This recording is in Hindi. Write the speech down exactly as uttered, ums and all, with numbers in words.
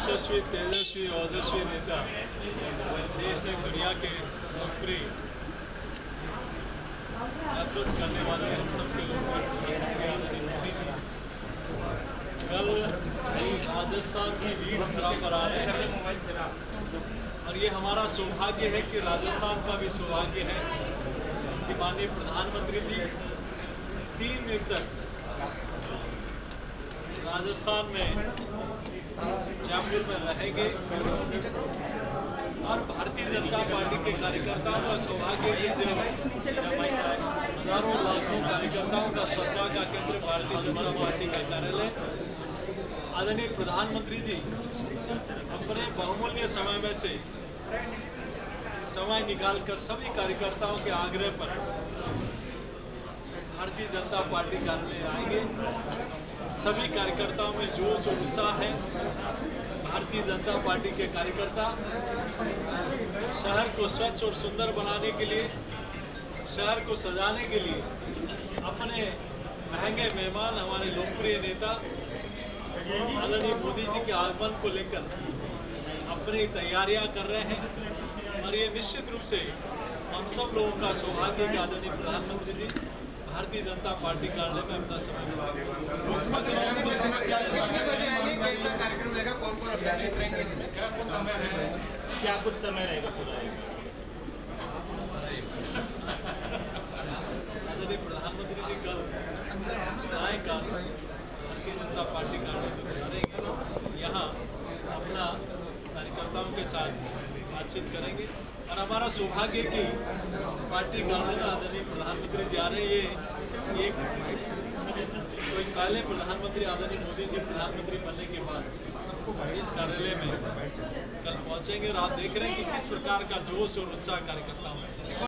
यशस्वी, तेजस्वी, ओजस्वी नेता, देश ने दुनिया के लोकप्रिय नेतृत्व करने वाले हम सबके लोकप्रिय मोदी जी कल राजस्थान की रीढ़ खड़ा पर आ रहे हैं और ये हमारा सौभाग्य है कि राजस्थान का भी सौभाग्य है कि माननीय प्रधानमंत्री जी तीन दिन तक राजस्थान में जयपुर में रहेंगे और भारतीय जनता पार्टी के कार्यकर्ताओं का सौभाग्य कि जब हजारों लाखों कार्यकर्ताओं का श्रद्धा का केंद्र भारतीय जनता पार्टी का कार्यालय आदरणीय प्रधानमंत्री जी अपने बहुमूल्य समय में से समय निकालकर सभी कार्यकर्ताओं के आग्रह पर भारतीय जनता पार्टी कार्यालय आएंगे। सभी कार्यकर्ताओं में जोश और उत्साह है। भारतीय जनता पार्टी के कार्यकर्ता शहर को स्वच्छ और सुंदर बनाने के लिए, शहर को सजाने के लिए अपने महंगे मेहमान हमारे लोकप्रिय नेता आदरणीय मोदी जी के आगमन को लेकर अपनी तैयारियां कर रहे हैं और ये निश्चित रूप से हम सब लोगों का सौभाग्य कि आदरणीय प्रधानमंत्री जी भारतीय जनता पार्टी कार्यालय में अपना समय क्या कुछ समय रहेगा पूरा? आदरणीय प्रधानमंत्री जी कल सायकाल भारतीय जनता पार्टी कार्यालय में रहेंगे, यहाँ अपना कार्यकर्ताओं के साथ बातचीत करेंगे और हमारा सौभाग्य कि पार्टी कार्यालय में आदरणीय प्रधानमंत्री जी आ रहे हैं। ये कोई पहले प्रधानमंत्री आदरणीय मोदी जी प्रधानमंत्री बनने के बाद इस कार्यालय में कल पहुंचेंगे और आप देख रहे हैं कि किस प्रकार का जोश और उत्साह कार्यकर्ताओं में।